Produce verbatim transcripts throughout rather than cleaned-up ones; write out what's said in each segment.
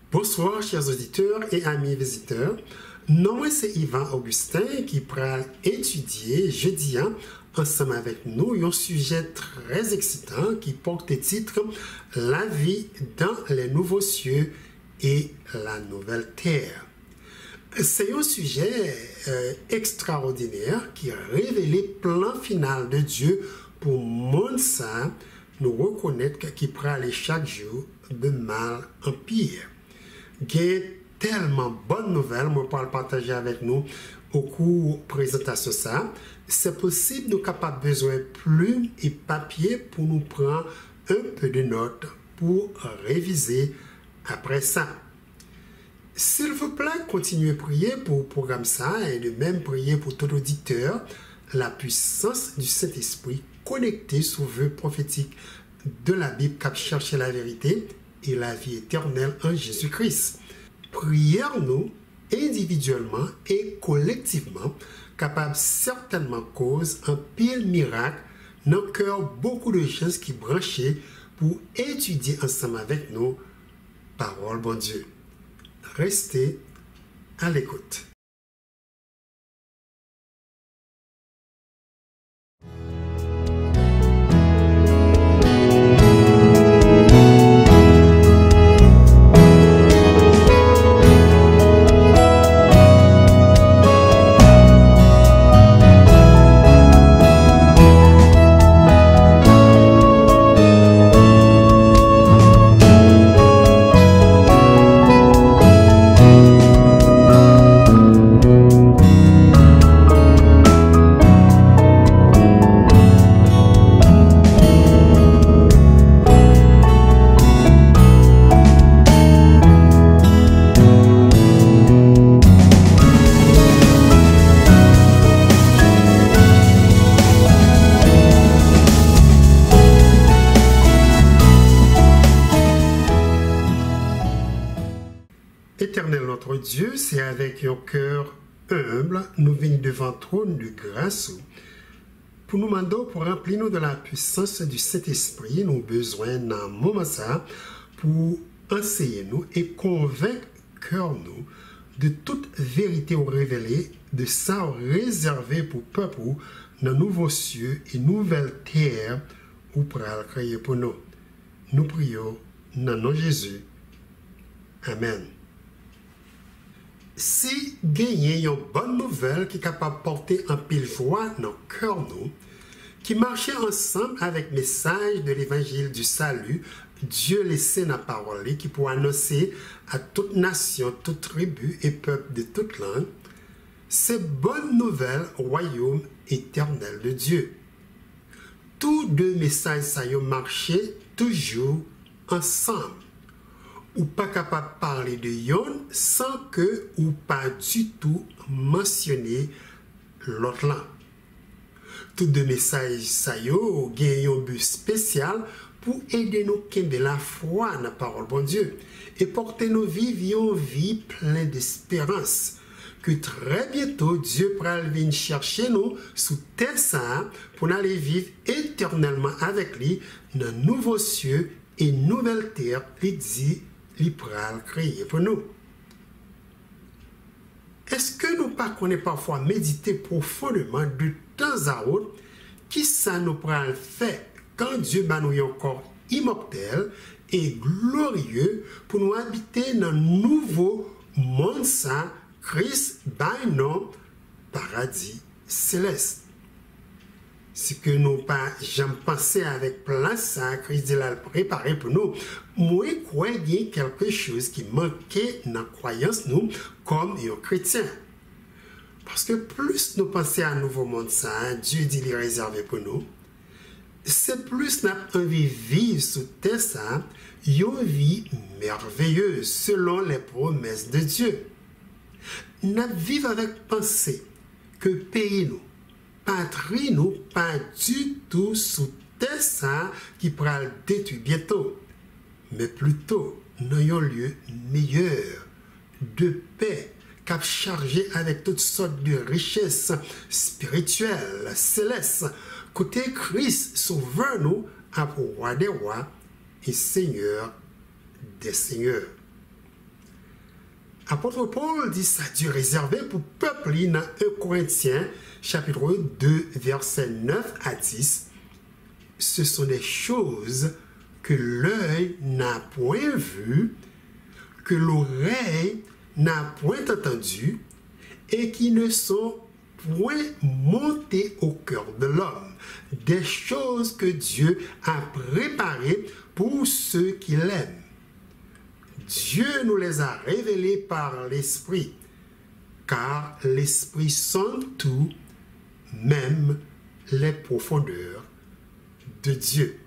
Bonsoir chers auditeurs et amis visiteurs. Moi c'est Yvan Augustin qui pourra étudier jeudi ensemble avec nous un sujet très excitant qui porte le titre La vie dans les nouveaux cieux et la nouvelle terre. C'est un sujet euh, extraordinaire qui révèle le plan final de Dieu pour monde ça nous reconnaître qu'il prend aller chaque jour de mal en pire. Il y a tellement bonnes nouvelles, moi pour le partager avec nous au cours de la présentation ça. C'est possible nous capables besoin de plume et papier pour nous prendre un peu de notes pour réviser après ça. S'il vous plaît, continuez à prier pour le programme ça et de même prier pour tout auditeur, la puissance du Saint-Esprit connectée sur le vœu prophétique de la Bible qui cherche la vérité et la vie éternelle en Jésus-Christ. Prions-nous individuellement et collectivement, capables certainement cause un pile miracle dans le cœur beaucoup de gens qui branchent pour étudier ensemble avec nous parole bon Dieu. Restez à l'écoute. Éternel notre Dieu, c'est avec un cœur humble, nous venons devant le trône de grâce pour nous demander, pour remplir nous de la puissance du Saint-Esprit, nous avons besoin d'un moment ça pour enseigner nous et convaincre cœur nous de toute vérité révélée, de ça réservé pour le peuple dans nouveaux cieux et nouvelle terre où pour créer pour nous. Nous prions dans le nom de Jésus. Amen. Si gagner une bonne nouvelle qui est capable de porter un pile joie dans le cœur nous, qui marchait ensemble avec le message de l'évangile du salut, Dieu laissé la parole, qui pour annoncer à toute nation, toute tribu et peuple de toute langue, ces bonnes nouvelles au royaume éternel de Dieu. Tous deux messages ça y marché toujours ensemble. Ou pas capable de parler de yon sans que ou pas du tout mentionner l'autre là. Tous deux messages ça yo gagne un but spécial pour aider nous à la foi dans la parole bon Dieu et porter nos vies vivre une vie pleine d'espérance. Que très bientôt Dieu pourra venir chercher nous sous terre ça pour aller vivre éternellement avec lui dans nouveaux cieux et nouvelle terre, il dit li pral créer pour nous. Est-ce que nous pas connaissons parfois méditer profondément de temps à autre qui ça nous pral fait quand Dieu bat nous un corps immortel et glorieux pour nous habiter dans un nouveau monde saint Christ by nom paradis céleste. Ce que nous pas jamais pensé avec place ça Christ l'a préparé pour nous. Moi crois qu'il y a quelque chose qui manquait dans la croyance nous comme un chrétien. Parce que plus nous pensons à un nouveau monde ça, Dieu dit il est réservé pour nous. C'est plus nous avons envie de vivre sous terre ça, une vie merveilleuse selon les promesses de Dieu. Nous vivons avec pensée que pays nous patrie nous pas du tout sous terre ça qui pourra le détruire bientôt, mais plutôt dans un lieu meilleur, de paix, cap chargé avec toutes sortes de richesses spirituelles, célestes, côté Christ sauveur nous à roi des rois et Seigneur des seigneurs. Apôtre Paul dit ça, Dieu réservé pour peuple dans un Corinthiens, chapitre deux, versets neuf à dix. Ce sont des choses que l'œil n'a point vues, que l'oreille n'a point entendues, et qui ne sont point montées au cœur de l'homme. Des choses que Dieu a préparées pour ceux qui l'aiment. Dieu nous les a révélées par l'Esprit, car l'Esprit sonde tout, même les profondeurs de Dieu.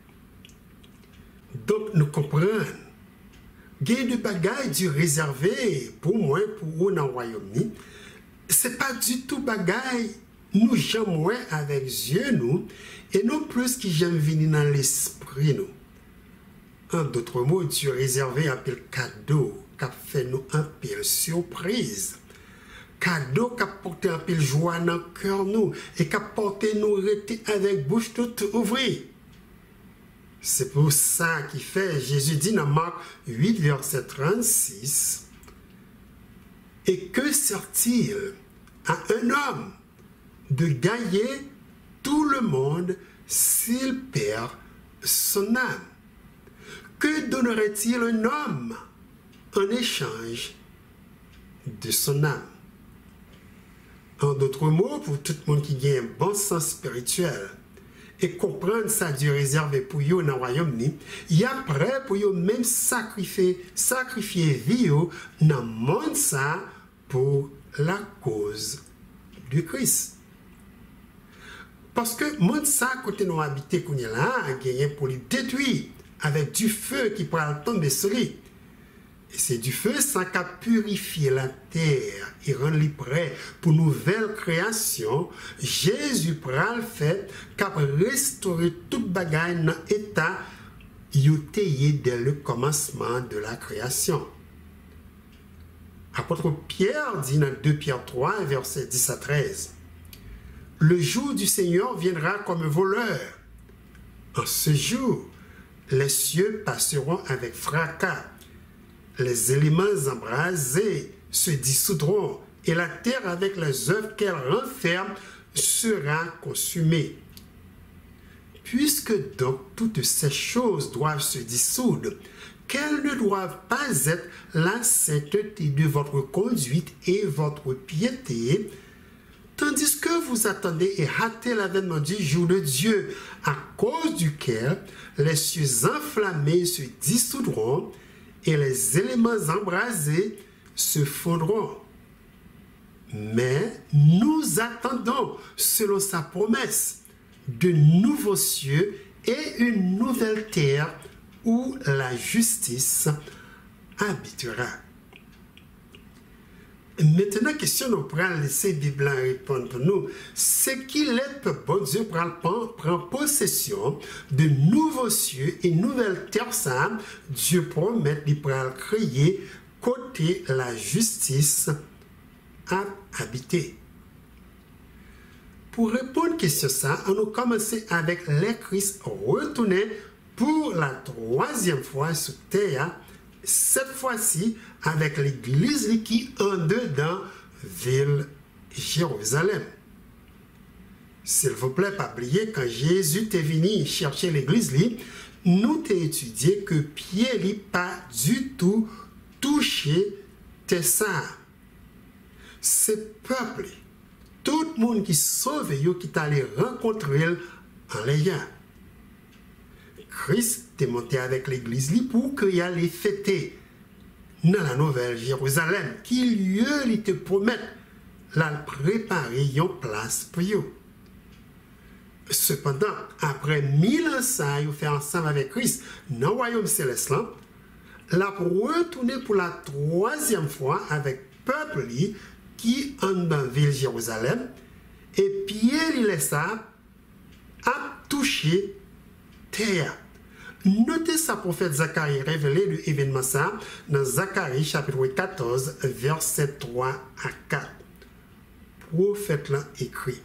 Donc, nous comprenons, il y a des bagailles Dieu réservé pour moi, pour vous dans le royaume. Ce n'est pas du tout bagaille nous j'aimons avec Dieu, nous, et non plus qui j'aime venir dans l'esprit, nous. En d'autres mots, Dieu réservé un peu cadeau, qui a fait nous un peu surprise. Cadeau qui a porté un peu joie dans le cœur, nous, et qui a porté nous rester avec bouche toute ouverte. C'est pour ça qu'il fait, Jésus dit dans Marc huit, verset trente-six, « Et que sert-il à un homme de gagner tout le monde s'il perd son âme? Que donnerait-il un homme en échange de son âme? » En d'autres mots, pour tout le monde qui gagne un bon sens spirituel, et comprendre ça Dieu réservé pour eux dans le royaume, il y a prêt pour eux même sacrifier, sacrifier vie dans le monde ça pour la cause du Christ. Parce que le monde ça, côté nous habiter qu'on est là, gagné pour les détruire avec du feu qui pourra tomber sur lui. Et c'est du feu ça qui a purifié la terre et rendre prêt pour nouvelle création. Jésus prend le fait qui a restauré toute bagaille dans l'état yotéé dès le commencement de la création. Apôtre Pierre dit dans deux Pierre trois, versets dix à treize, « Le jour du Seigneur viendra comme un voleur. En ce jour, les cieux passeront avec fracas. Les éléments embrasés se dissoudront et la terre avec les œuvres qu'elle renferme sera consumée. Puisque donc toutes ces choses doivent se dissoudre, qu'elles ne doivent pas être la sainteté de votre conduite et votre piété, tandis que vous attendez et hâtez l'avènement du jour de Dieu, à cause duquel les cieux enflammés se dissoudront et les éléments embrasés se fondront. Mais nous attendons, selon sa promesse, de nouveaux cieux et une nouvelle terre où la justice habitera. » Maintenant, question nous prend laisser la Bible répondre pour nous. C'est qu'il est que bon Dieu prend, prend possession de nouveaux cieux et nouvelles terres ça, Dieu promet de prendre créer côté la justice à habiter. Pour répondre à question ça, on a commencé avec les Christ retournés pour la troisième fois sur terre, cette fois-ci avec l'église qui en dedans ville Jérusalem. S'il vous plaît, pas oublier, quand Jésus est venu chercher l'église, nous t'ai étudié que Pierre n'a pas du tout touché ça. Ce peuple, tout le monde qui sauve, qui est allé rencontrer en l'ayant. Christ est monté avec l'église pour qu'il allait fêter dans la nouvelle Jérusalem, qui lieu il te promet la préparer une place pour eux. Cependant, après mille ans, ça, ils fait ensemble avec Christ dans le royaume céleste, la retourner pour la troisième fois avec le peuple qui est dans la ville Jérusalem, et Pierre, il est ça, a touché terre. Notez ça, prophète Zacharie révélé l'événement ça dans Zacharie chapitre quatorze, verset trois à quatre. Prophète là écrit: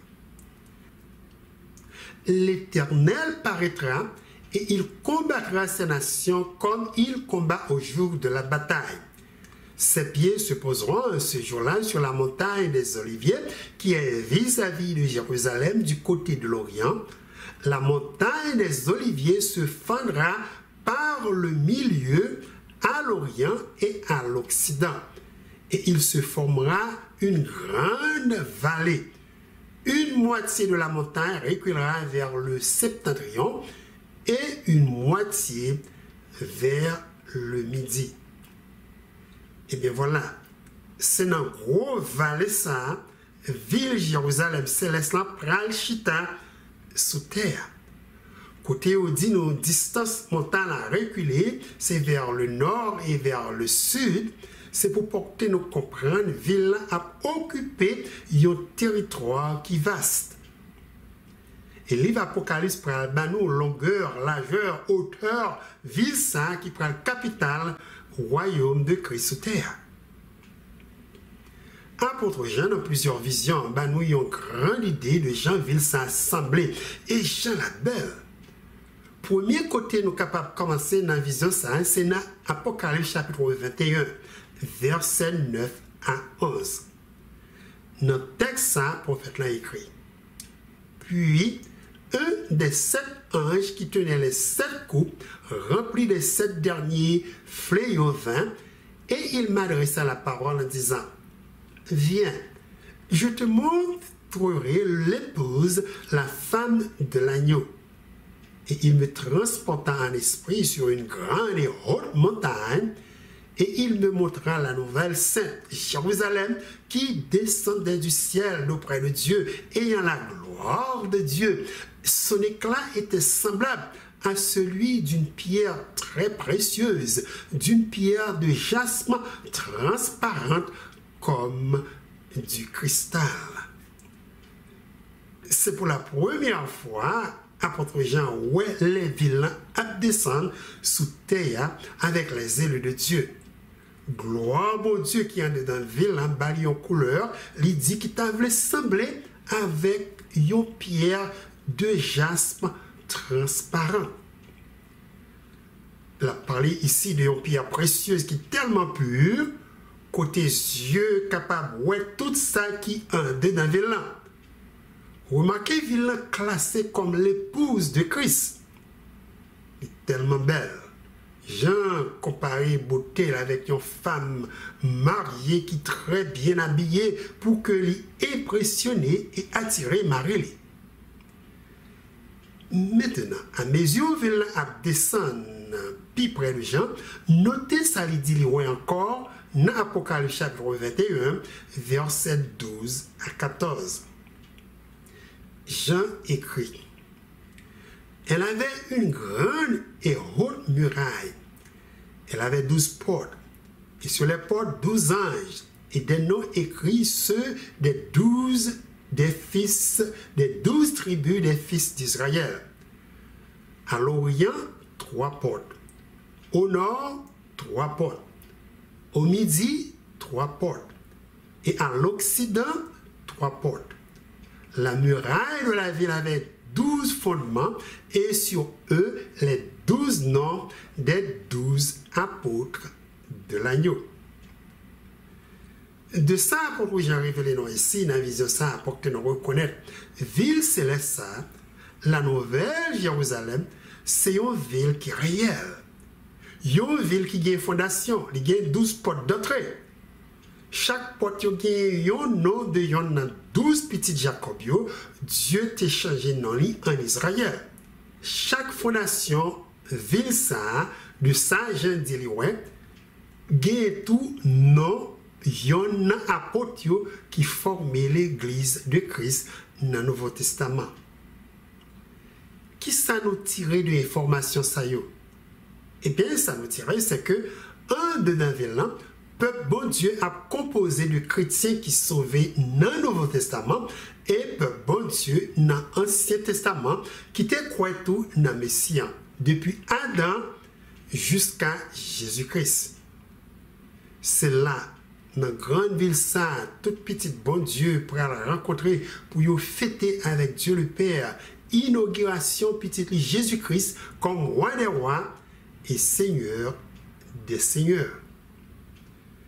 L'Éternel paraîtra et il combattra ces nations comme il combat au jour de la bataille. Ses pieds se poseront ce jour-là sur la montagne des Oliviers, qui est vis-à-vis de Jérusalem du côté de l'Orient. La montagne des Oliviers se fendra par le milieu à l'Orient et à l'Occident. Et il se formera une grande vallée. Une moitié de la montagne reculera vers le septentrion et une moitié vers le midi. Et bien voilà, c'est dans gros vallée ça, ville Jérusalem céleste là pral chita sous terre. Côté où dit nos distances montagne à reculer, c'est vers le nord et vers le sud. C'est pour porter nous comprendre ville a occupé un territoire qui vaste. Et livre Apocalypse pral ba nous longueur, largeur, hauteur, ville ça qui prend capitale royaume de Christ sur terre. Apôtre Jean, dans plusieurs visions, ben nous avons une grande idée de Jean ville s'assembler. Et Jean la belle. Premier côté, nous sommes capables de commencer dans la vision, c'est dans Apocalypse chapitre vingt et un, versets neuf à onze. Dans le texte, ça, le prophète l'a écrit. Puis, un des sept anges qui tenait les sept coupes, remplis des sept derniers fléaux vins, et il m'adressa la parole en disant, « Viens, je te montrerai l'épouse, la femme de l'agneau. » Et il me transporta en esprit sur une grande et haute montagne, et il me montra la nouvelle sainte Jérusalem qui descendait du ciel d'auprès de Dieu, ayant la gloire de Dieu. Son éclat était semblable à celui d'une pierre très précieuse, d'une pierre de jasmin transparente comme du cristal. C'est pour la première fois apôtre Jean ouais les vilains à descendre sous terre avec les ailes de Dieu. Gloire mon Dieu qui en est dans le vilain bali en couleur, il dit qu'il t'avait semblé avec une pierre de jaspe transparent. Il a parlé ici d'une pierre précieuse qui est tellement pure, côté yeux capable de voir tout ça qui en est dans le vilain. Remarquez, vilain classé comme l'épouse de Christ. Elle est tellement belle. Jean comparait beauté avec une femme mariée qui est très bien habillée pour que lui impressionner et attirer Marie. Maintenant, à mesure vilain a descendre plus près de Jean, notez ça lui dit encore dans Apocalypse chapitre vingt et un, versets douze à quatorze. Jean écrit, elle avait une grande et haute muraille. Elle avait douze portes, et sur les portes douze anges, et des noms écrits ceux des douze des fils, des douze tribus des fils d'Israël. À l'Orient, trois portes. Au nord, trois portes. Au midi, trois portes. Et à l'Occident, trois portes. La muraille de la ville avait douze fondements et sur eux les douze noms des douze apôtres de l'agneau. De ça, pour j'ai révélé non ici, dans la vision ça, pour que nous reconnaître, ville céleste, la nouvelle Jérusalem, c'est une ville qui est réelle. Une ville qui a une fondation, il y a douze portes d'entrée. Chaque porte a un nom de yon douze petits Jacob. Dieu t'a changé nom en Israël. Chaque fondation, ville ça, de ça, j'ai dit, ouais, gagne tout nom yon apôtre qui formait l'église de Christ dans le Nouveau Testament. Qui ça nous tirait de l'information ça yo? Eh bien, ça nous tirait, c'est que un de dans ville là, peuple bon Dieu a composé de chrétiens qui sauvaient dans le Nouveau Testament et peuple bon Dieu dans l'Ancien Testament qui te croit tout dans le Messie, depuis Adam jusqu'à Jésus-Christ. C'est là, dans la grande ville ça, toute petite bon Dieu pour la rencontrer, pour y fêter avec Dieu le Père, inauguration petite Jésus-Christ comme roi des rois et Seigneur des seigneurs.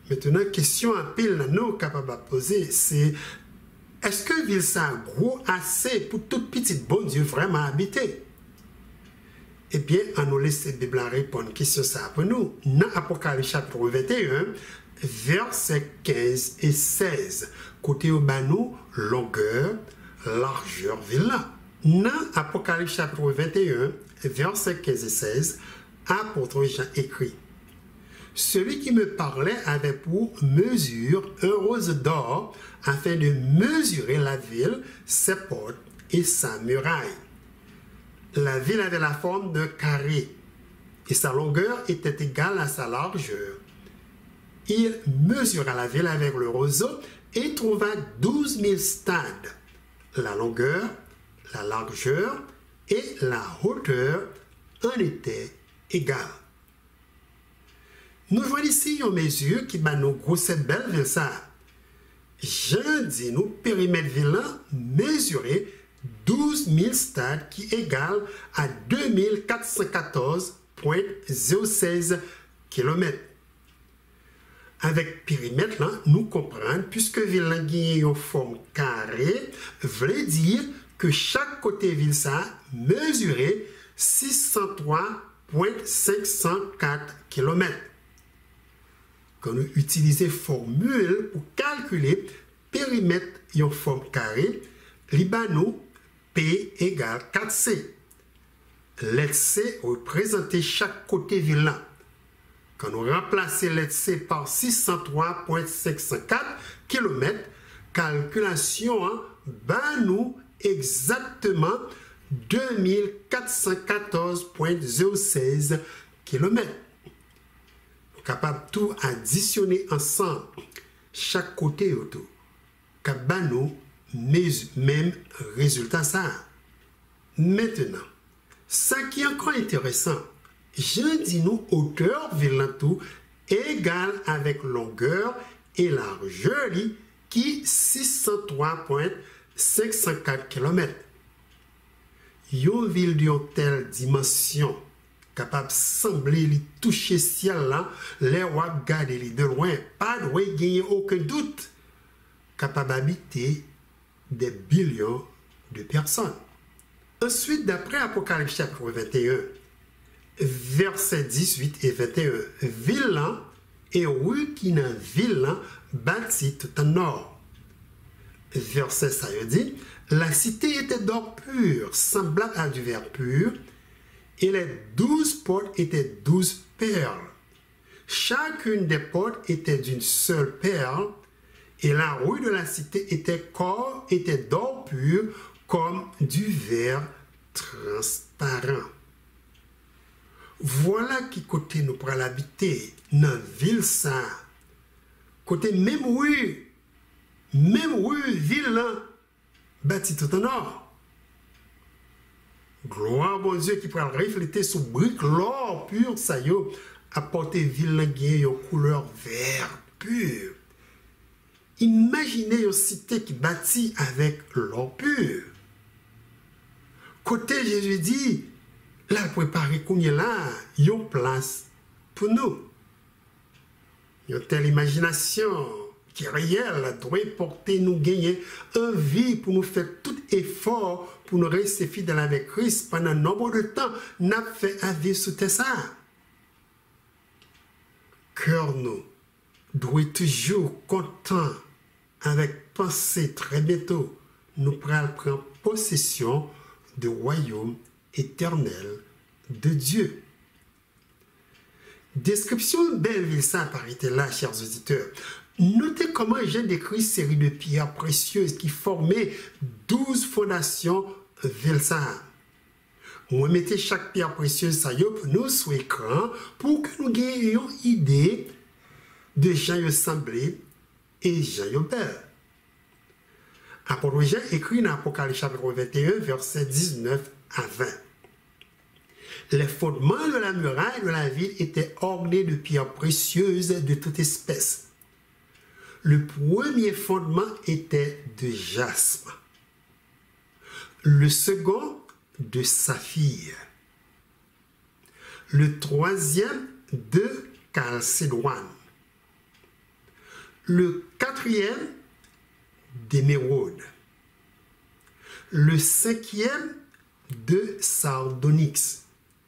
Maintenant, question à pile, nous capables de poser, c'est est-ce que ville ça gros assez pour tout petit bon Dieu vraiment habiter? Eh bien, on nous laisse la Bible répondre question ça pour nous. Dans Apocalypse chapitre vingt et un, versets quinze et seize. Côté au banou, longueur, largeur, villa. Dans Apocalypse chapitre vingt et un, versets quinze et seize, apôtre Jean écrit: celui qui me parlait avait pour mesure un rose d'or afin de mesurer la ville, ses portes et sa muraille. La ville avait la forme d'un carré et sa longueur était égale à sa largeur. Il mesura la ville avec le roseau et trouva douze mille stades. La longueur, la largeur et la hauteur en étaient égales. Nous voyons ici une mesure qui bat nous grosse belle ville ça. Jean dit nous périmètre ville mesuré douze mille stades qui égale à deux mille quatre cent quatorze virgule zéro seize kilomètres. Avec périmètre, là, nous comprenons, puisque ville a une forme carrée, veut dire que chaque côté ville ça mesuré six cent trois virgule cinq cent quatre kilomètres. Quand nous utilisons formule pour calculer périmètre en forme carrée, Libano P égale quatre C. Let C représente chaque côté ville. Quand nous remplaçons let C par six cent trois virgule cinq cent quatre kilomètres, calculation hein, bat nous exactement deux mille quatre cent quatorze virgule zéro seize kilomètres. Capable tout additionner ensemble chaque côté autour. Capable nous même résultat ça. Maintenant, ce qui est encore intéressant, je dis nous hauteur tout égale avec longueur et largeur qui six cent trois virgule cinq cent quatre kilomètres. Une ville d'une telle dimension capable de sembler lui toucher ciel là, les rois garder de loin, pas de gagner aucun doute, capable d'habiter des billions de personnes. Ensuite, d'après Apocalypse chapitre vingt et un, versets dix-huit et vingt et un, ville et rue qui n'a ville bâtie tout en or. Verset ça veut dire, la cité était d'or pur, semblable à du verre pur, et les douze portes étaient douze perles. Chacune des portes était d'une seule perle, et la rue de la cité était corps, était d'or pur, comme du verre transparent. Voilà qui côté nous pourrons l'habiter, dans la ville ça. Côté même rue, même rue, ville, bâtie tout en or. Gloire bon Dieu qui pourra refléter sous brique l'or pur, ça y est, apporter ville en couleur vert pur. Imaginez une cité qui bâtit avec l'or pur. Côté Jésus dit, là préparer qu'on y là, une place pour nous. Une telle imagination qui est réelle doit porter nous gagner envie pour nous faire tout effort pour nous rester fidèles avec Christ pendant un nombre de temps, n'a fait à vivre sous ça. Cœur nous doit toujours content avec pensée très bientôt nous pourrons prendre possession du royaume éternel de Dieu. Description belle ville ça apparaît là, chers auditeurs. Notez comment j'ai décrit une série de pierres précieuses qui formaient douze fondations ville ça. On mettait chaque pierre précieuse ça pour nous sur l'écran pour que nous ayons une idée de Jean semblé et Jean belle. Apôtre Jean écrit dans Apocalypse chapitre vingt et un, versets dix-neuf à vingt. Les fondements de la muraille de la ville étaient ornés de pierres précieuses de toute espèce. Le premier fondement était de jaspe. Le second, de saphir. Le troisième, de chalcédoine. Le quatrième, d'émeraude. Le cinquième, de sardonyx.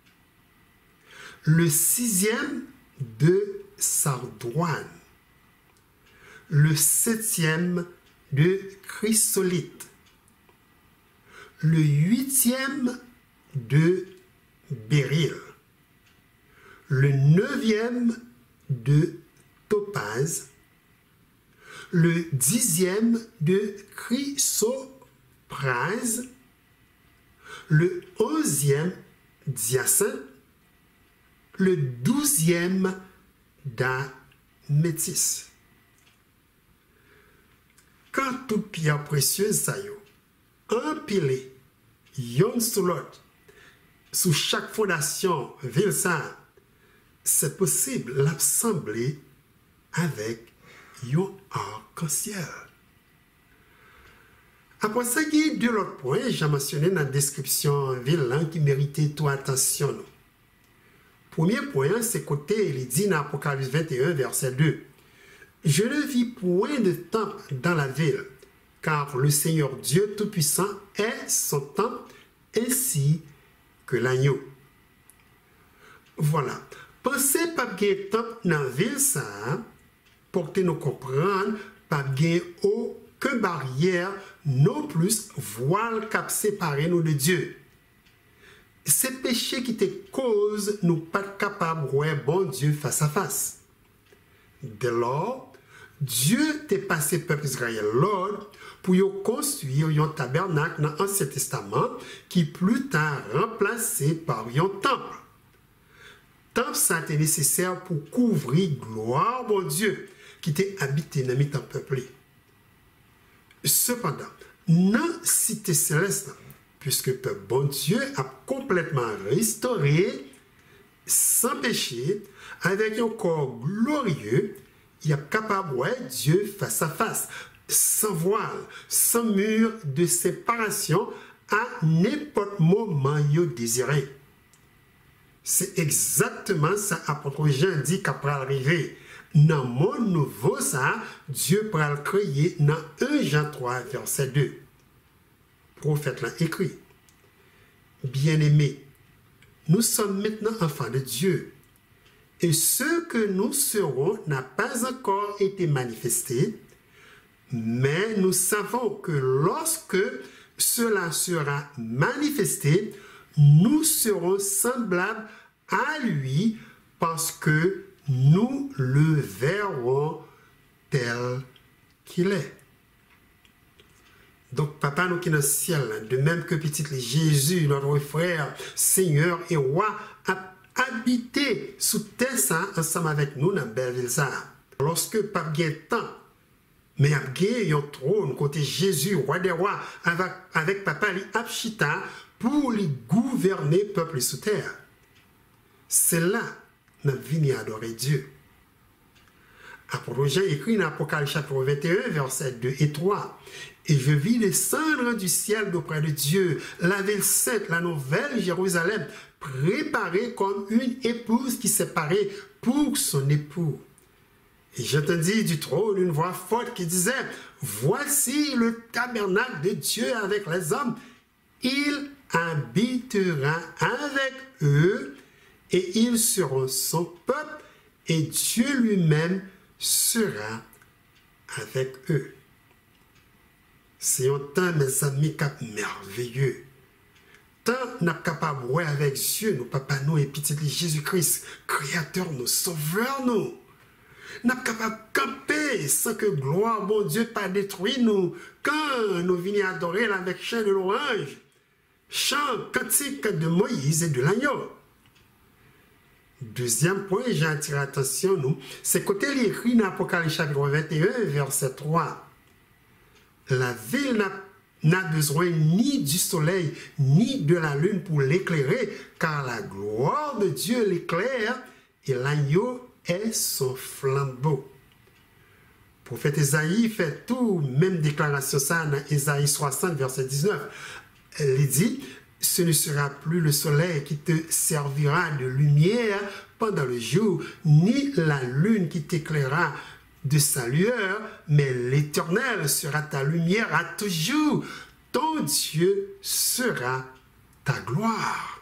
Le sixième, de sardoine. Le septième, de chrysolite. Le huitième, de béryl. Le neuvième, de topaze. Le dixième, de chrysoprase. Le onzième, d'hyacinthe. Le douzième, d'améthyste. Quand toute pierre précieuse ça yo, empilée, yon sous l'autre, sous chaque fondation, ville ça, c'est possible l'assembler avec yon arc-en-ciel. Après ça, il y a deux autres points, j'ai mentionné dans la description ville qui méritait toute attention. Premier point, c'est côté, il dit dans Apocalypse vingt et un, verset deux. Je ne vis point de temple dans la ville, car le Seigneur Dieu Tout-Puissant est son temple, ainsi que l'agneau. Voilà. Pensez pas bien temple dans la ville, ça, pour que nous comprenions, pas bien aucune barrière, non plus voile cap séparer nous de Dieu. Ces péchés qui te causent, nous pas capables de voir bon Dieu face à face. Dès lors, Dieu t'a passé peuple Israël l'ordre pour y construire un tabernacle dans l'Ancien Testament qui plus tard remplacé par un temple. Temple ça était nécessaire pour couvrir gloire bon Dieu qui était habité dans le peuple. Cependant, dans la cité céleste, puisque le peuple bon Dieu a complètement restauré sans péché, avec un corps glorieux, il est capable de voir Dieu face à face, sans voile, sans mur de séparation, à n'importe moment il désiré. C'est exactement ça apôtre Jean dit qu'après arriver. Dans le monde nouveau, ça, Dieu pourra le créer dans un Jean trois, verset deux. Prophète l'a écrit. Bien-aimés, nous sommes maintenant enfants de Dieu. Et ce que nous serons n'a pas encore été manifesté, mais nous savons que lorsque cela sera manifesté, nous serons semblables à lui parce que nous le verrons tel qu'il est. Donc, papa, nous qui sommes dans le ciel, de même que petit Jésus, notre frère, Seigneur et roi, a habité sous terre ça, ensemble avec nous dans la belle ville ça. Lorsque pas bien temps, mais il y a un trône côté Jésus, roi des rois, avec, avec papa, il Abchita, pour lui gouverner le peuple sous terre. C'est là nous venons adorer Dieu. Apôtre Jean écrit dans Apocalypse chapitre vingt et un, versets deux et trois. Et je vis descendre du ciel d'auprès de Dieu, la ville sainte, la nouvelle Jérusalem, préparée comme une épouse qui s'est parée pour son époux. Et j'entendis du trône une voix forte qui disait, voici le tabernacle de Dieu avec les hommes. Il habitera avec eux et ils seront son peuple et Dieu lui-même sera avec eux. C'est un temps, mes amis, cap merveilleux. Tant nous sommes capables de voir avec Dieu, nos papas, nous et petit Jésus-Christ, créateur, nous, sauveur, nous. Nous sommes capables de camper sans que gloire, bon Dieu, pas détruit nous. Quand nous venons adorer avec chant de l'orange, chant cantique de Moïse et de l'agneau. Deuxième point, j'ai attiré l'attention, nous, c'est côté l'écrit dans Apocalypse chapitre vingt et un, verset trois. La ville n'a besoin ni du soleil, ni de la lune pour l'éclairer, car la gloire de Dieu l'éclaire et l'agneau est son flambeau. Le prophète Ésaïe fait tout, même déclaration ça dans Ésaïe soixante, verset dix-neuf. Elle dit, ce ne sera plus le soleil qui te servira de lumière pendant le jour, ni la lune qui t'éclairera de sa lueur, mais l'Éternel sera ta lumière à toujours. Ton Dieu sera ta gloire.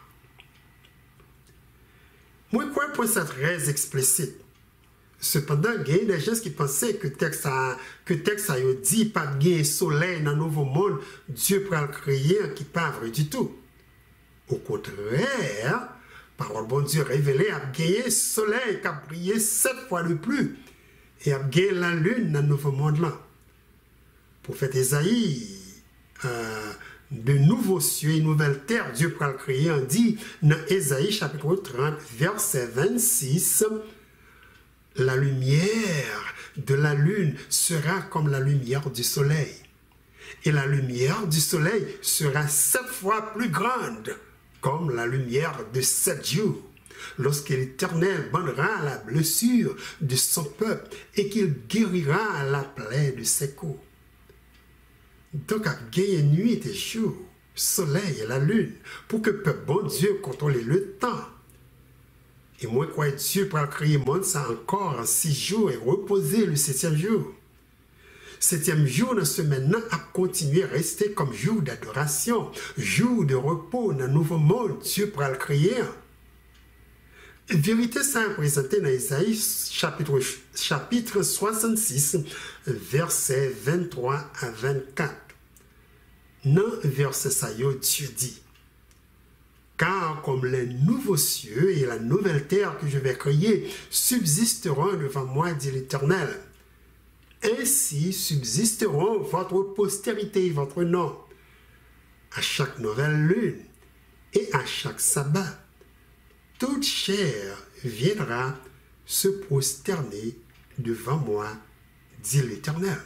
Moi, quoi, point ça très explicite. Cependant, il y a des gens qui pensaient que le texte a, que texte a dit pas de soleil dans le nouveau monde, Dieu pourra le créer, qui n'est pas vrai du tout. Au contraire, parole bon Dieu révélée a gagné soleil qui a brillé sept fois de plus et a gagné la lune dans le nouveau monde là. Prophète Ésaïe, euh, de nouveaux cieux et nouvelle terre, Dieu pourra le créer, on dit dans Ésaïe chapitre trente, verset vingt-six, la lumière de la lune sera comme la lumière du soleil. Et la lumière du soleil sera sept fois plus grande, comme la lumière de sept jours, lorsque l'Éternel bandera la blessure de son peuple et qu'il guérira la plaie de ses coups. Donc, à gagner nuit et jour, soleil et la lune, pour que le peuple bon Dieu contrôle le temps. Et moi, quoi, Dieu pour créer le monde, ça encore en six jours et reposer le septième jour. Septième jour de semaine a continué à rester comme jour d'adoration, jour de repos dans le nouveau monde, Dieu pour le créer. Vérité, ça est présenté dans Isaïe chapitre, chapitre soixante-six, versets vingt-trois à vingt-quatre. Dans verset ça, Dieu dit, car comme les nouveaux cieux et la nouvelle terre que je vais créer subsisteront devant moi, dit l'Éternel. Ainsi subsisteront votre postérité, votre nom, à chaque nouvelle lune et à chaque sabbat. Toute chair viendra se prosterner devant moi, dit l'Éternel.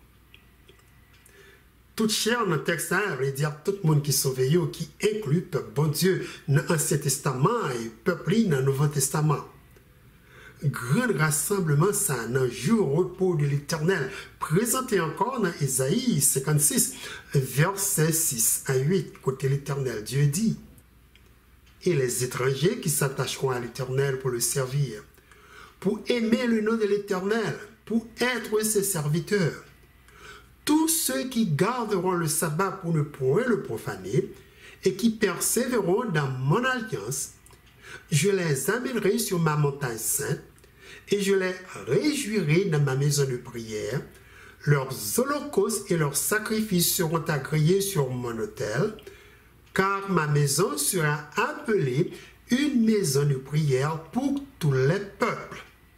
Toute chair dans le texte, ça veut dire tout le monde qui sauve, qui inclut le peuple bon Dieu dans l'Ancien Testament et le peuple dans le Nouveau Testament. Grand rassemblement, ça, dans le jour repos de l'Éternel, présenté encore dans Ésaïe cinquante-six, versets six à huit, côté l'Éternel, Dieu dit, et les étrangers qui s'attacheront à l'Éternel pour le servir, pour aimer le nom de l'Éternel, pour être ses serviteurs. Tous ceux qui garderont le sabbat pour ne point le profaner et qui persévéreront dans mon alliance, je les amènerai sur ma montagne sainte et je les réjouirai dans ma maison de prière. Leurs holocaustes et leurs sacrifices seront agréés sur mon autel, car ma maison sera appelée une maison de prière pour tous les peuples.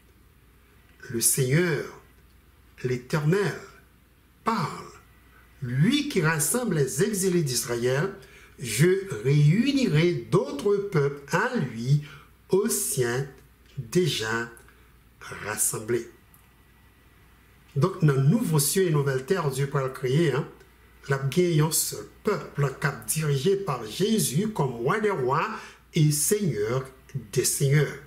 Le Seigneur, l'Éternel, parle, lui qui rassemble les exilés d'Israël, je réunirai d'autres peuples à lui, aux siens déjà rassemblés. Donc, dans le nouveau cieux et nouvelle terre, Dieu peut le créer, hein, la guérison seul peuple cap dirigé par Jésus comme roi des rois et seigneur des seigneurs.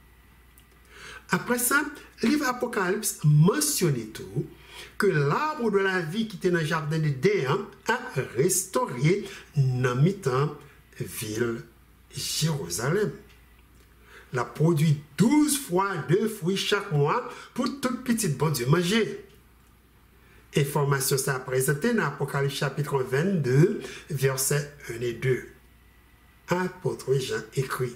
Après ça, le livre Apocalypse mentionne tout que l'arbre de la vie qui était dans le jardin d'Éden a restauré dans mi-temps ville Jérusalem. La produit douze fois deux fruits chaque mois pour toute petite bon Dieu manger. Information ça présentée dans Apocalypse chapitre vingt-deux, versets un et deux. Apôtre Jean écrit,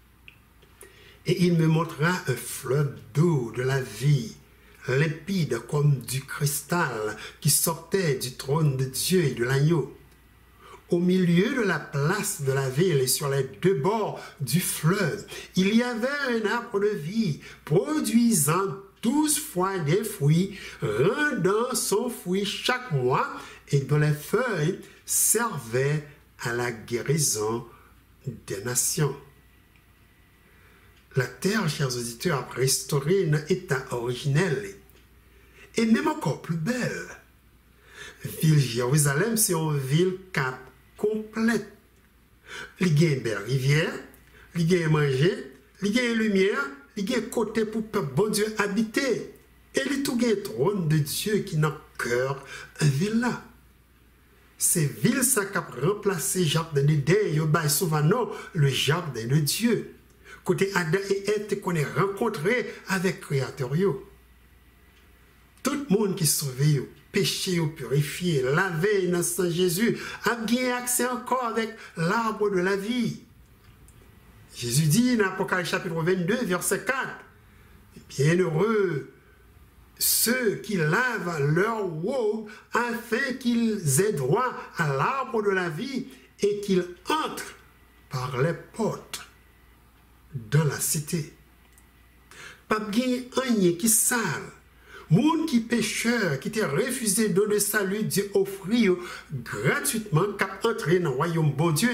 et il me montra un fleuve d'eau de la vie, limpide comme du cristal qui sortait du trône de Dieu et de l'agneau. Au milieu de la place de la ville et sur les deux bords du fleuve, il y avait un arbre de vie produisant douze fois des fruits, rendant son fruit chaque mois et dont les feuilles servaient à la guérison des nations. La terre, chers auditeurs, a restauré un état originel et même encore plus belle. Ville Jérusalem, c'est une ville cap complète. Il y a une belle rivière, il y a manger, il y a une lumière, il y a un côté pour le peuple bon Dieu habiter. Et il y a tout un trône de Dieu qui n'a cœur une ville là. Ces villes, ça a remplacé le jardin d'Éden, et souvent non, le jardin de Dieu. Côté Adam et Ève qu'on est rencontré avec le Créateur. tout le monde qui sauvé, péché ou purifié, lavé dans le sang Jésus, a bien accès encore avec l'arbre de la vie. Jésus dit dans Apocalypse chapitre vingt-deux, verset quatre, bienheureux ceux qui lavent leur robe afin qu'ils aient droit à l'arbre de la vie et qu'ils entrent par les portes dans la cité. Pas bien un qui sale, monde qui pécheur, qui t'a refusé de donner salut, Dieu offrir gratuitement qu'à entrer dans le royaume bon Dieu.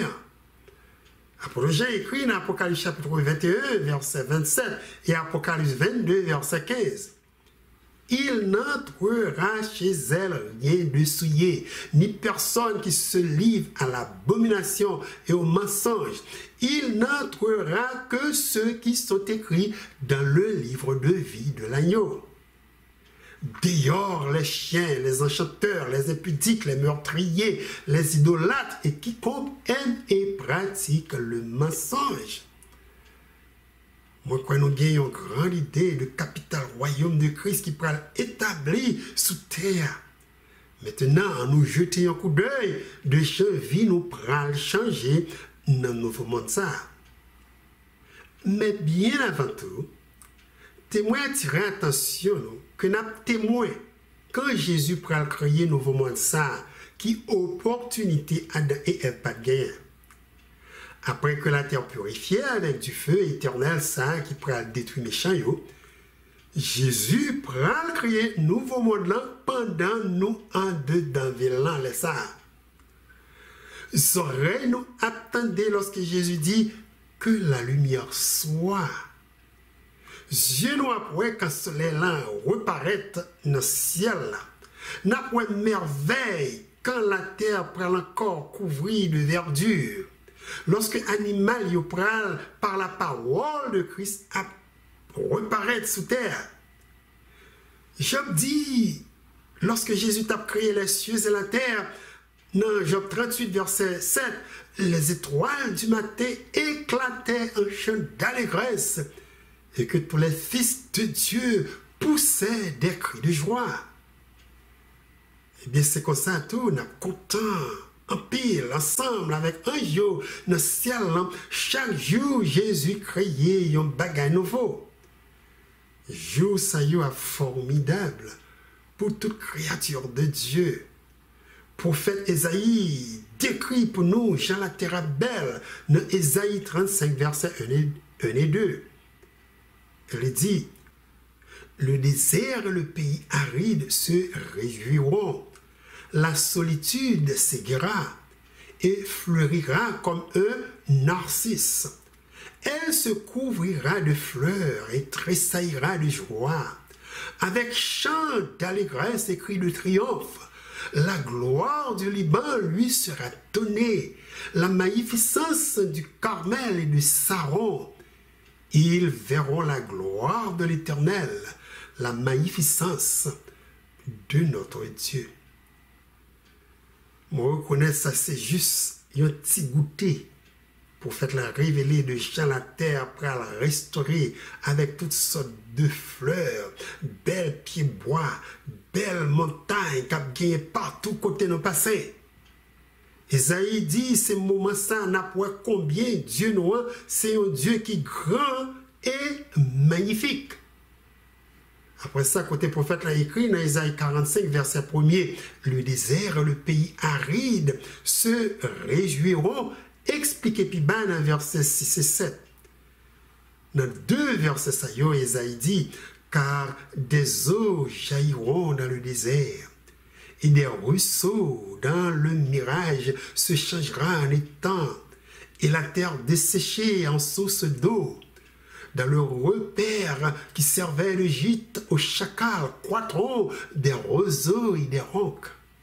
Apôtre Jean écrit dans Apocalypse chapitre vingt et un, verset vingt-sept et Apocalypse vingt-deux, verset quinze. Il n'entrera chez elle rien de souillé, ni personne qui se livre à l'abomination et au mensonge. Il n'entrera que ceux qui sont écrits dans le livre de vie de l'agneau. Dehors les chiens, les enchanteurs, les impudiques, les meurtriers, les idolâtres et quiconque aime et pratique le mensonge. Moi, quand nous gagnons une grande idée de capital royaume de Christ qui pourra établi sous terre. Maintenant, en nous jeter un coup d'œil, de vie nous pourra changer dans le nouveau monde. Ça. Mais bien avant tout, témoin attirer attention que nous témoin quand Jésus pourra créer un nouveau monde, ça, qui opportunité Adam et Ève pas de gagner. Après que la terre purifiée avec du feu éternel, ça qui pourra détruire les méchants, Jésus pourra créer un nouveau monde là pendant nous en dedans de les ça. Les oreilles nous attendaient lorsque Jésus dit que la lumière soit. Dieu nous après quand le soleil là reparaît dans le ciel là. N'après merveille quand la terre prend encore couvrir de verdure. Lorsque l'animal y prend par la parole de Christ à reparaître sous terre. Job dit, lorsque Jésus a créé les cieux et la terre, dans Job trente-huit, verset sept, les étoiles du matin éclataient en chant d'allégresse et que tous les fils de Dieu poussaient des cris de joie. Eh bien, c'est comme ça, tout, on est content. En pile, ensemble, avec un jour, dans le ciel, chaque jour, Jésus créait un bagage nouveau. Jour, ça y est formidable pour toute créature de Dieu. Prophète Ésaïe décrit pour nous Jean la terre belle dans Ésaïe trente-cinq, versets un et deux. Elle dit, le désert et le pays aride se réjouiront. La solitude séguera et fleurira comme un narcisse. Elle se couvrira de fleurs et tressaillera de joie. Avec chant d'allégresse et cris de triomphe, la gloire du Liban lui sera donnée, la magnificence du Carmel et du Saron. Ils verront la gloire de l'Éternel, la magnificence de notre Dieu. Moi, je reconnais ça, c'est juste un petit goûter pour faire la révéler de Jean la terre, pour la restaurer avec toutes sortes de fleurs, belles pieds bois, belles montagnes qui ont gagné partout côté nos passés. Esaïe dit, ces moments-là, n'a pas combien Dieu nous a, c'est un Dieu qui est grand et magnifique. Après ça, côté prophète l'a écrit dans Isaïe quarante-cinq, verset premier, le désert et le pays aride se réjouiront. Expliqué puis bas dans verset six et sept. Dans deux versets, ça y est, Isaïe dit, car des eaux jailliront dans le désert et des ruisseaux dans le mirage se changera en étang et la terre desséchée en source d'eau. Dans le repère qui servait le gîte au chacal, croîtront des roseaux et des ronques.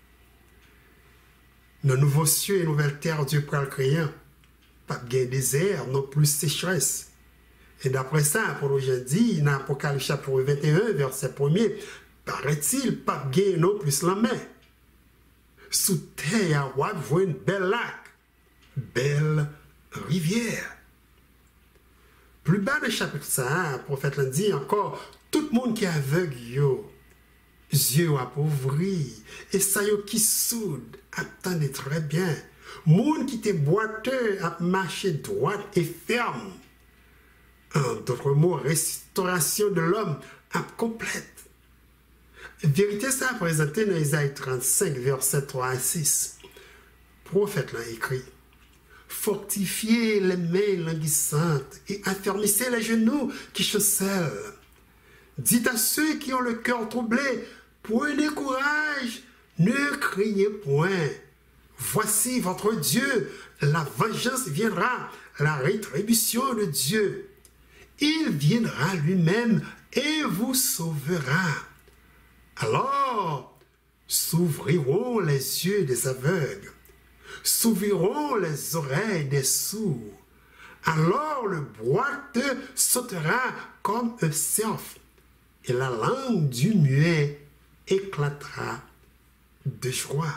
Dans nouveaux cieux et nouvelle terre, Dieu pourra le créer. Pas de désert, non plus sécheresse. Et d'après ça, pour aujourd'hui, dans Apocalypse chapitre vingt et un, verset premier, paraît-il, pas de guerre, non plus la main. Sous terre, on voit une belle lac, belle rivière. Plus bas le chapitre ça, le prophète l'a dit encore, tout le monde qui est aveugle, yo, yeux appauvris, et ça y qui soude, attendez très bien. Monde qui était boiteux a marché droit et ferme. En d'autres mots, restauration de l'homme a complète. Vérité, ça a présenté dans Isaïe trente-cinq, versets trois à six. Prophète l'a écrit. Fortifiez les mains languissantes et affermissez les genoux qui chancellent. Dites à ceux qui ont le cœur troublé, prenez courage, ne criez point. Voici votre Dieu, la vengeance viendra, la rétribution de Dieu. Il viendra lui-même et vous sauvera. Alors s'ouvriront les yeux des aveugles, s'ouvriront les oreilles des sourds. Alors le boiteux sautera comme un cerf, et la langue du muet éclatera de joie.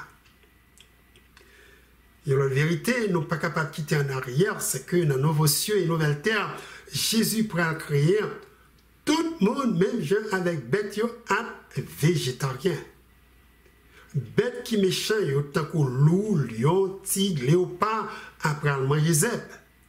Et la vérité, nous ne sommes pas capables de quitter en arrière, c'est que dans nouveaux cieux et nouvelle terre, Jésus pourra créer tout le monde, même gens avec bête, yo, végétarien. Bête qui méchant, yo, tant que loup, lion, tigre, léopard, après le manger zèbre.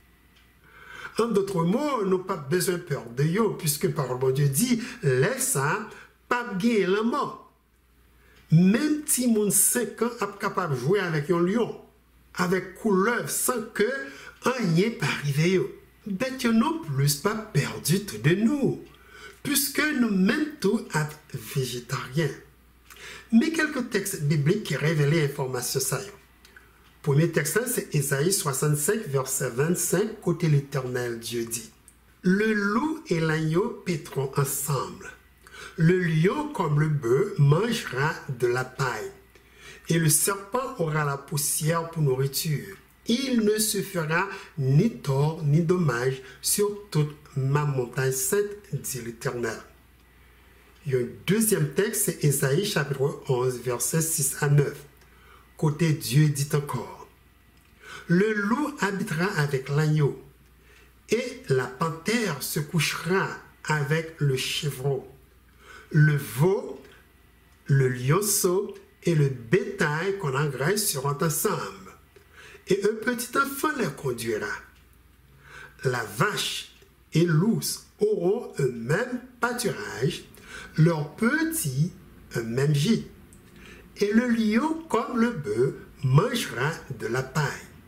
En d'autres mots, nous n'avons pas besoin de peur de yo, puisque par le Dieu dit, laisse ça, pas gagner la mort. Même si mon cinq ans est capable de jouer avec un lion, avec couleur, sans que rien pas arrivé yo. Bête yo non plus pas perdu tout de nous, puisque nous même tout être végétariens. Mais quelques textes bibliques qui révèlent l'information ça. Premier texte, c'est Ésaïe soixante-cinq, verset vingt-cinq, côté l'Éternel, Dieu dit. Le loup et l'agneau paîtront ensemble. Le lion comme le bœuf mangera de la paille. Et le serpent aura la poussière pour nourriture. Il ne se fera ni tort ni dommage sur toute ma montagne sainte, dit l'Éternel. Il y a un deuxième texte, c'est Ésaïe chapitre onze, versets six à neuf. Côté Dieu dit encore, le loup habitera avec l'agneau, et la panthère se couchera avec le chevreau. Le veau, le lionceau et le bétail qu'on engraisse seront ensemble, et un petit enfant les conduira. La vache et l'ours auront un même pâturage, leurs petits un même gîte. Et le lion, comme le bœuf, mangera de la paille.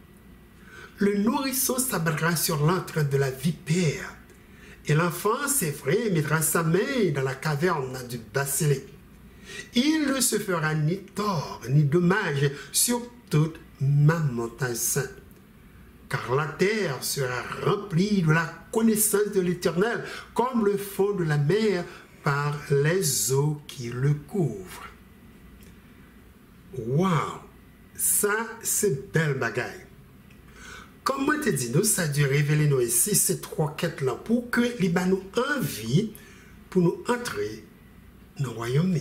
Le nourrisson s'abattra sur l'antre de la vipère, et l'enfant, c'est vrai, mettra sa main dans la caverne du basilic. Il ne se fera ni tort ni dommage sur toute ma montagne sainte, car la terre sera remplie de la connaissance de l'Éternel, comme le fond de la mer par les eaux qui le couvrent. Waouh, ça c'est belle bagaille. Comme moi te dis, nous, ça a dû révéler nous ici ces trois quêtes-là pour que les ba nous envie pour nous entrer dans le royaume.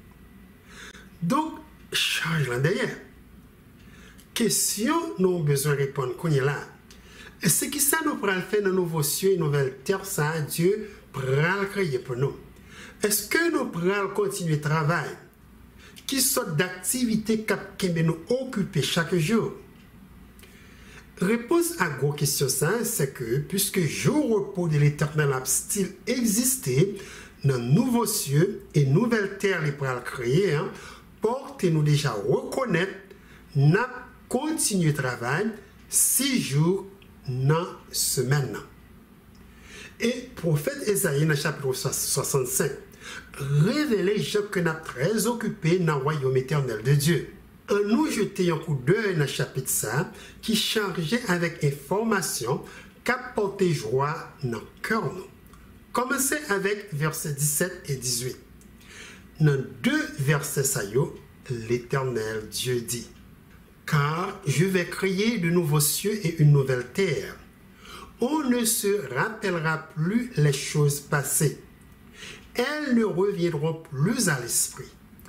Donc, charge là derrière. Question, nous avons besoin de répondre qu'on est là. C'est qui ça nous pourra faire dans nouveaux cieux et nouvelles terres, ça Dieu pourra le créer pour nous. Est-ce que nous pourrons continuer le travail? Qui sorte d'activité qui nous occuper chaque jour? Réponse à gros question ça, c'est que puisque jour repos de l'Éternel a style existé dans nouveaux cieux et nouvelles terres les pourra créer, hein, portez-nous déjà reconnaître n'a continué le travail six jours dans semaine. Et prophète Ésaïe dans le chapitre soixante-cinq révélait que nous sommes très occupés dans le royaume éternel de Dieu. En nous jeter un coup d'œil dans le chapitre ça, qui chargeait avec information qu'apporter joie dans le cœur. Commencez avec versets dix-sept et dix-huit. Dans deux versets ça, l'Éternel Dieu dit, car je vais créer de nouveaux cieux et une nouvelle terre. On ne se rappellera plus les choses passées. Elles ne reviendront plus à l'esprit.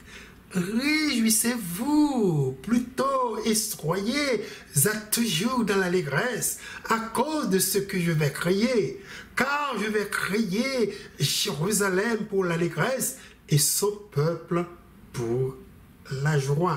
Réjouissez-vous plutôt et soyez à toujours dans l'allégresse à cause de ce que je vais créer, car je vais créer Jérusalem pour l'allégresse et son peuple pour la joie.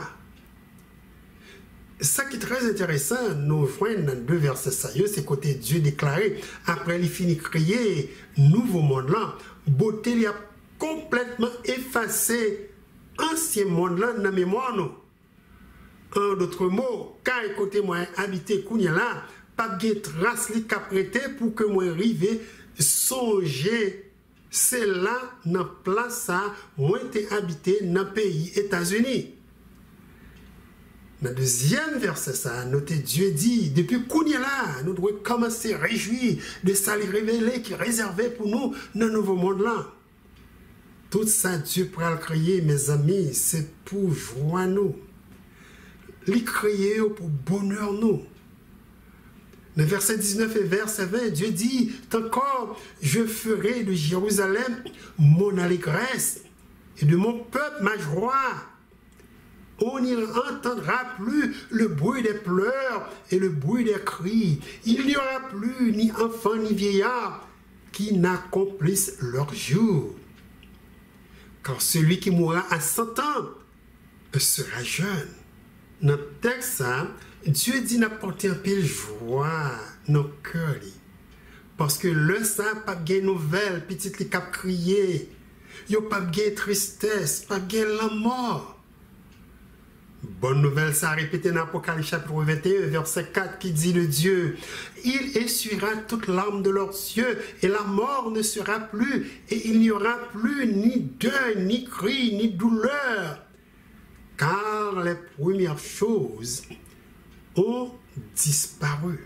Ça qui est très intéressant, nous voyons dans deux versets sérieux, c'est côté Dieu déclaré, après il finit de créer nouveau monde là, beauté il a complètement effacé ancien monde là dans la mémoire nous. En d'autres mots, quand côté moi habité kounya là, pas de trace li ka prêté pour que moi arrive songer c'est là dans place ça moi été habité dans pays États-Unis. Dans le deuxième verset, ça, noté Dieu dit, depuis kounya là, nous devons commencer à réjouir de ça les révéler qui est réservé pour nous dans le nouveau monde là. Tout ça, Dieu pourra le créer, mes amis, c'est pour joie nous. Il créer pour bonheur nous. Dans verset dix-neuf et verset vingt, Dieu dit, encore, je ferai de Jérusalem mon allégresse et de mon peuple ma joie. On n'y entendra plus le bruit des pleurs et le bruit des cris. Il n'y aura plus ni enfants ni vieillards qui n'accomplissent leur jour. Car celui qui mourra à cent ans sera jeune. Dans le texte, Dieu dit d'apporter un peu de joie dans le cœur. Parce que le sang, pas de nouvelle, petit les cap crier. Il n'y a pas de tristesse, pas de la mort. Bonne nouvelle, ça a répété dans Apocalypse chapitre vingt et un, verset quatre, qui dit de Dieu, il essuiera toutes larmes de leurs yeux, et la mort ne sera plus, et il n'y aura plus ni deuil, ni cri, ni douleur, car les premières choses ont disparu.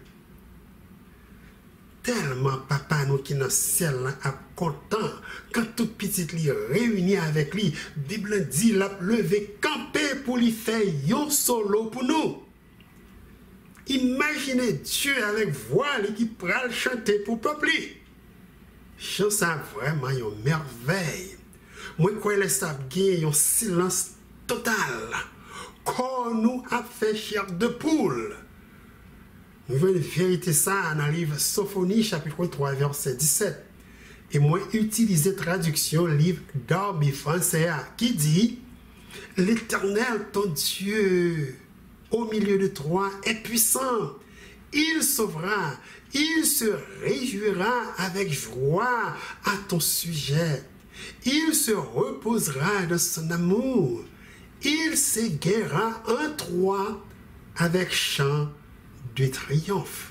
Tellement papa nous qui dans le ciel a content quand tout petit li réuni avec lui, Bible dit l'a levé camper pour lui faire un solo pour nous. Imaginez Dieu avec voix qui pral chanter pour peuple. Chant ça vraiment une merveille. Moi quoi les sabguer un silence total. Quand nous a fait chair de poule. Nous voyons vérité ça dans le livre Sophonie, chapitre trois, verset dix-sept. Et moi, utiliser traduction livre Darby français qui dit l'Éternel, ton Dieu, au milieu de toi, est puissant. Il sauvera, il se réjouira avec joie à ton sujet. Il se reposera de son amour. Il s'éguera en toi avec chant de triomphe.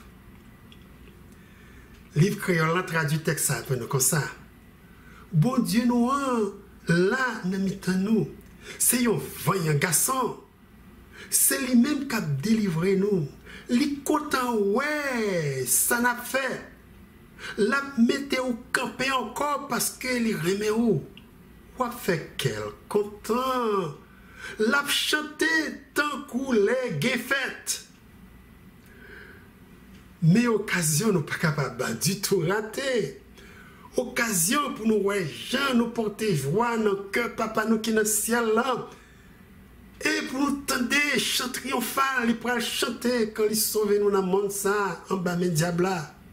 Livre créole traduit texte ça comme ça. Bon Dieu nous là dans nous. C'est un vaillant garçon. C'est lui-même qui a délivré nous. Li content ouais, ça n'a fait. La mettez au campé encore parce que li remet où. Quoi fait qu'elle content. La chanté tant qu'on les guéfettes. Mais occasion nous pas capable du tout rater. Occasion pour nous ouais, gens nous porter joie dans cœur papa nous qui dans le ciel là. Et pour nous tendre chant triomphal, il pourra chanter quand il sauve nous dans le monde ça en bas mes diables.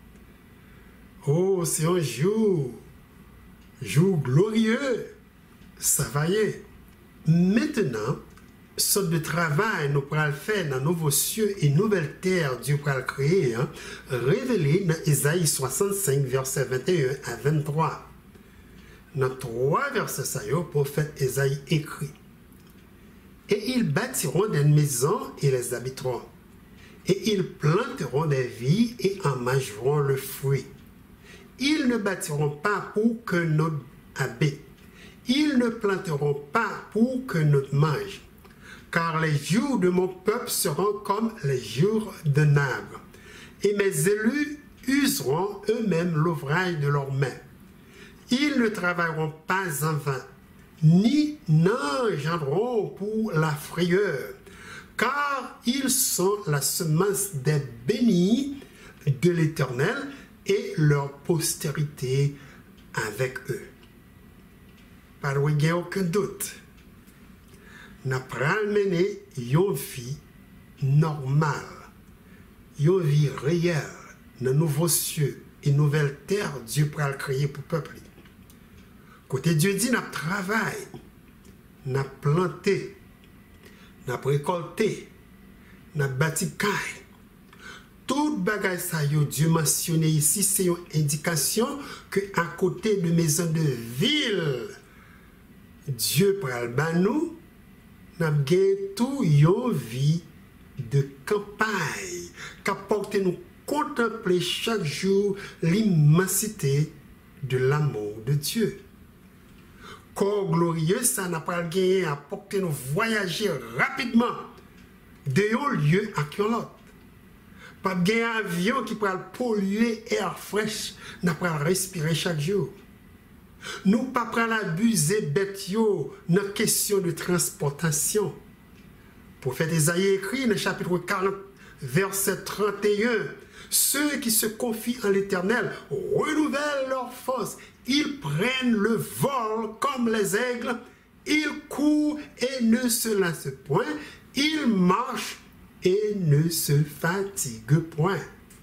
Oh, c'est un jour jour glorieux. Ça va y est. Maintenant, sorte de travail nous pourrons le faire dans nouveaux cieux et nouvelle terre Dieu pourra le créer, hein, révélé dans Ésaïe soixante-cinq, versets vingt et un à vingt-trois. Dans trois versets, ça y est, le prophète Ésaïe écrit. Et ils bâtiront des maisons et les habiteront. Et ils planteront des vies et en mangeront le fruit. Ils ne bâtiront pas pour que nous habitent. Ils ne planteront pas pour que nous mange. Car les jours de mon peuple seront comme les jours d'un arbre. Et mes élus useront eux-mêmes l'ouvrage de leurs mains. Ils ne travailleront pas en vain, ni n'engendreront pour la frayeur, car ils sont la semence des bénis de l'Éternel et leur postérité avec eux. Pas de aucun doute. Nous allons mener une vie normale, une vie réelle, dans nouveaux cieux et nouvelle terre Dieu pourra créer pour le peuple. Côté Dieu dit, n'a travail, n'a planté, n'a récolté, n'a bâti caille. Tout bagage ça yo Dieu mentionné ici, c'est une indication que à côté de maison de ville, Dieu pral ba nous, n'a gagné tout yon vie de campagne, qu'apporte nous contempler chaque jour l'immensité de l'amour de Dieu. Corps glorieux, ça n'a pas gagné à porter nous voyager rapidement de un lieu à l'autre. Pas de avion qui peut polluer l'air fraîche, n'a pas respirer chaque jour. Nous pas prendre abuser bête yo dans question de transportation. Prophète Isaïe écrit dans le chapitre quarante, verset trente et un, ceux qui se confient en l'Éternel renouvellent leur force. Ils prennent le vol comme les aigles, ils courent et ne se lassent point, ils marchent et ne se fatiguent point.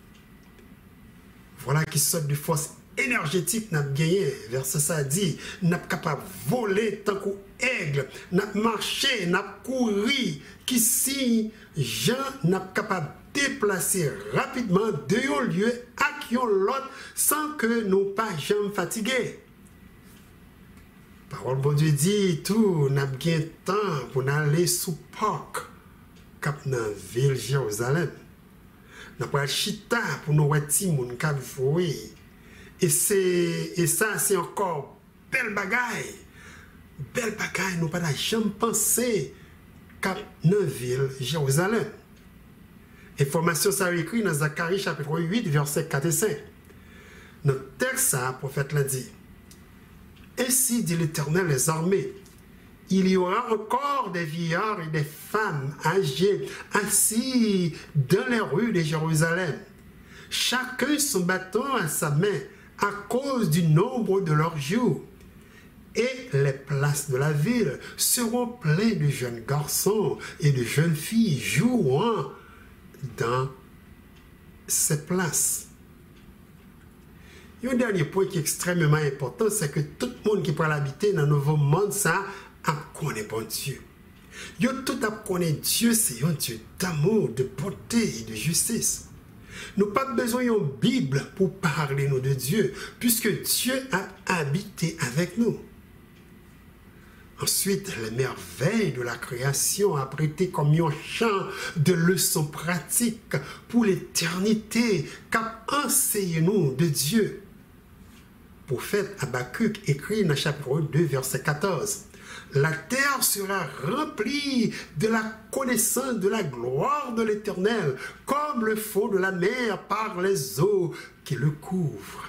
Voilà qui sort de force énergétique n'a gagné. Verset ça dit, n'a pas capable de voler tant qu'un aigle, n'a marché, n'a couru, qui si Jean n'a pas capable de déplacer rapidement de un lieu à l'autre sans que nous pas jamais fatigués. Parole bon Dieu dit tout, n'a bien temps pour aller sous Pâques, cap dans la ville Jérusalem. N'a pas chita pour nous voir moun cap jouer. Et c'est et ça c'est encore belle bagaille. Belle bagaille, nous pas jamais pensé cap dans la ville Jérusalem. Information ça écrit dans Zacharie chapitre huit verset quatre et cinq. Dans le texte ça, le prophète l'a dit. Ainsi dit l'Éternel des armées, il y aura encore des vieillards et des femmes âgées assis dans les rues de Jérusalem, chacun son bâton à sa main à cause du nombre de leurs jours. Et les places de la ville seront pleines de jeunes garçons et de jeunes filles jouant dans ces places. Et un dernier point qui est extrêmement important, c'est que tout le monde qui peut l'habiter dans le nouveau monde, ça a connaît bon Dieu. Yo tout a connaît Dieu, c'est un Dieu d'amour, de beauté et de justice. Nous n'avons pas besoin d'une Bible pour parler nous de Dieu, puisque Dieu a habité avec nous. Ensuite, les merveilles de la création a prêté comme un champ de leçons pratiques pour l'éternité qu'a enseigné nous de Dieu. Prophète Habakkuk écrit dans chapitre deux, verset quatorze. La terre sera remplie de la connaissance de la gloire de l'Éternel, comme le fond de la mer par les eaux qui le couvrent.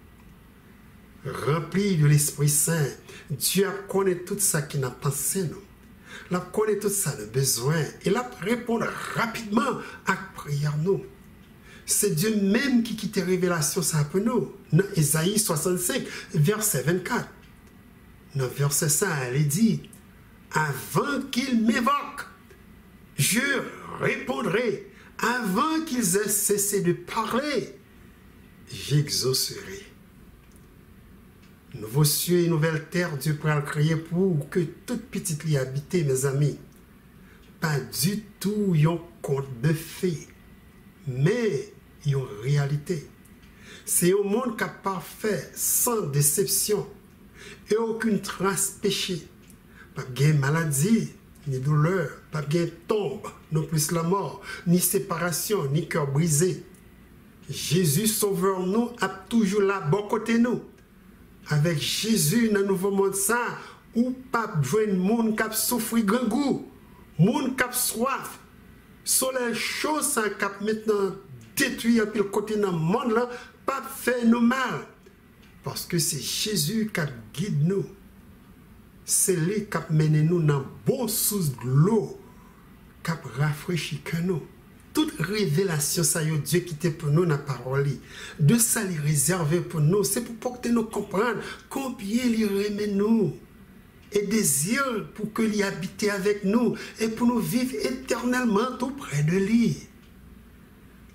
Rempli de l'Esprit Saint, Dieu connaît tout ça qui n'a pensé nous. Il connaît tout ça de besoin. Il a répondre rapidement à la prière nous. C'est Dieu même qui quitte révélation ça pour nous. Dans Isaïe soixante-cinq, verset vingt-quatre. Dans verset ça, elle dit, avant qu'ils m'évoquent, je répondrai. Avant qu'ils aient cessé de parler, j'exaucerai. Nouveau cieux et nouvelle terre, Dieu pourra le créer pour que toute petite y habite, mes amis. Pas du tout yon conte de fées, mais yon réalité. C'est un monde qui est parfait, sans déception, et aucune trace péché. Pas de maladie, ni douleur, pas de tombe, non plus la mort, ni séparation, ni cœur brisé. Jésus, sauveur nous, a toujours là, bon côté nous. Avec Jésus dans le nouveau monde, ça, ou pas besoin de monde qui a souffert grand goût, monde qui a soif. Sur les choses qui a maintenant détruit un peu le côté dans le monde, là, pas fait nous mal. Parce que c'est Jésus qui guide nous. C'est lui qui mène nous dans bon source de l'eau, qui rafraîchit que nous. Toute révélation, ça y est, Dieu qui était pour nous dans la parole, de ça lui réservé pour nous, c'est pour porter nous comprendre combien il remet nous et désire pour que lui habite avec nous et pour nous vivre éternellement tout près de lui.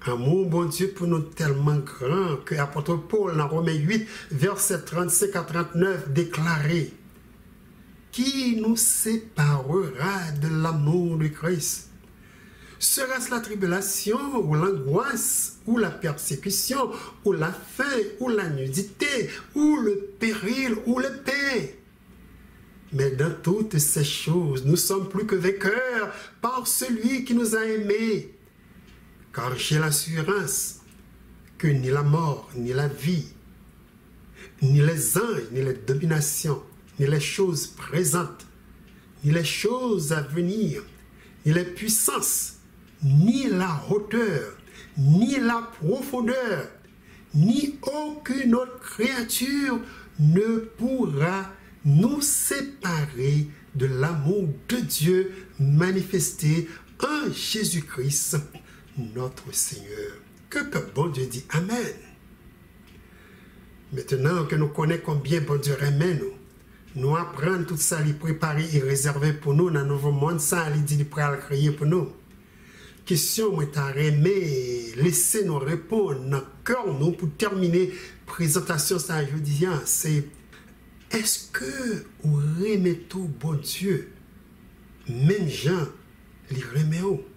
Amour, bon Dieu, pour nous tellement grand que l'apôtre Paul, dans Romains huit, versets trente-cinq à trente-neuf, déclaré: qui nous séparera de l'amour de Christ? Sera-ce la tribulation, ou l'angoisse, ou la persécution, ou la faim, ou la nudité, ou le péril, ou le paix? Mais dans toutes ces choses, nous sommes plus que vainqueurs par celui qui nous a aimés. Car j'ai l'assurance que ni la mort, ni la vie, ni les anges, ni les dominations, ni les choses présentes, ni les choses à venir, ni les puissances, ni la hauteur, ni la profondeur, ni aucune autre créature ne pourra nous séparer de l'amour de Dieu manifesté en Jésus-Christ, notre Seigneur. Que que bon Dieu dit Amen. Maintenant que nous connaissons combien bon Dieu aime nous, nous apprenons tout ça, il préparé et réservé pour nous dans le nouveau monde, ça, il dit, il prêt à le créer pour nous. Question, moi, t'as aimé, laissez nous répondre dans le cœur, nous, pour terminer la présentation, ça, je dis, c'est: est-ce que vous aimez tout bon Dieu, même Jean, les remet?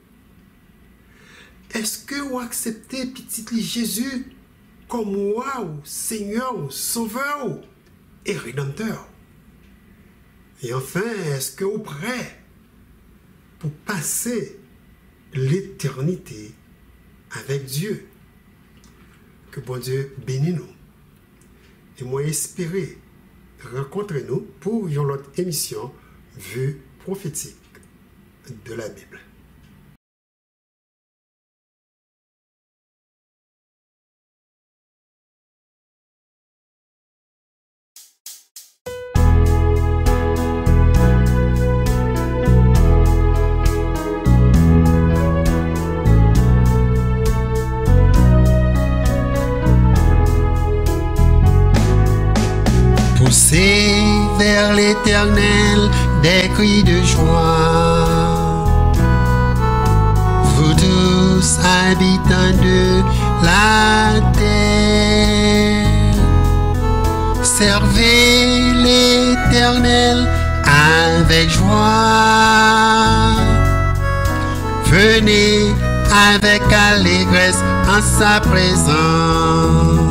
Est-ce que vous acceptez petit Jésus comme wow, Seigneur, Sauveur et Rédempteur? Et enfin, est-ce que vous êtes prêt pour passer l'éternité avec Dieu? Que bon Dieu bénisse nous. Et moi, espérer rencontrer nous pour une autre émission Vue prophétique de la Bible. Poussez vers l'Éternel des cris de joie, vous tous habitants de la terre. Servez l'Éternel avec joie, venez avec allégresse en sa présence.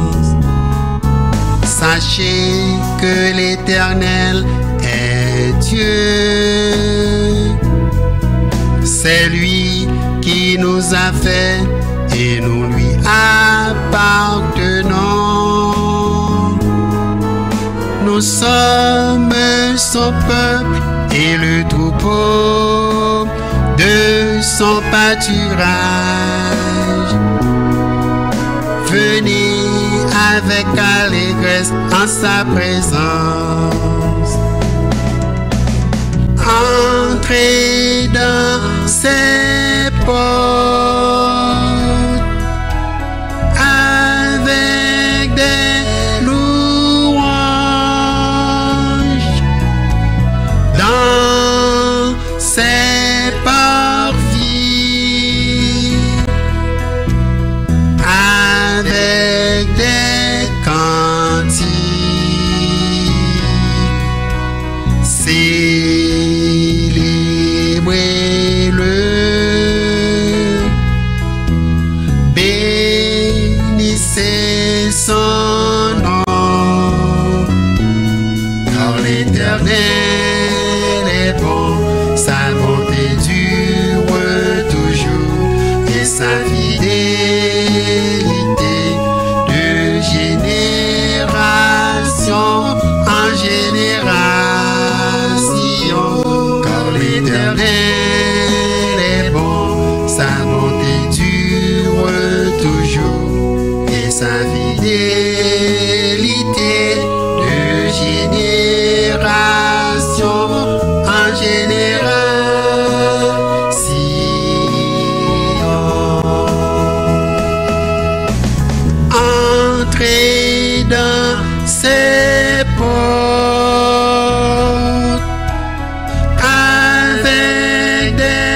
Sachez que l'Éternel est Dieu. C'est lui qui nous a fait et nous lui appartenons. Nous sommes son peuple et le troupeau de son pâturage. Venez avec allégresse en sa présence. Entrez dans ses portes avec des louanges, dans ses parvis avec des cantiques. Célébrez-le, bénissez son nom, car l'Éternel est bon, sa bonté dure toujours et sa fidélité de génération en génération. Car l'Éternel est bon, sa bonté dure toujours et sa fidélité de génération en génération. Entrez dans ses portes avec des